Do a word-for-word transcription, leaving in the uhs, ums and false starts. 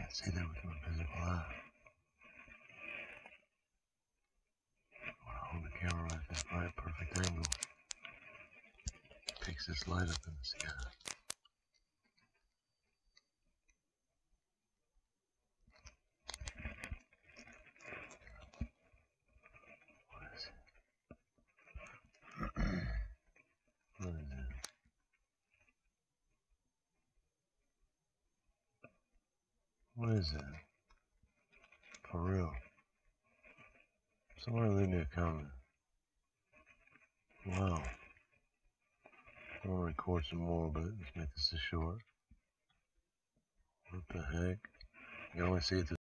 can't see that with my physical eye. When I hold the camera at that right perfect angle, it picks this light up in the sky. What is it? What is it? What is that? For real. Somebody leave me a comment. Wow. I'm gonna record some more, but let's make this a short. What the heck? You can only see it through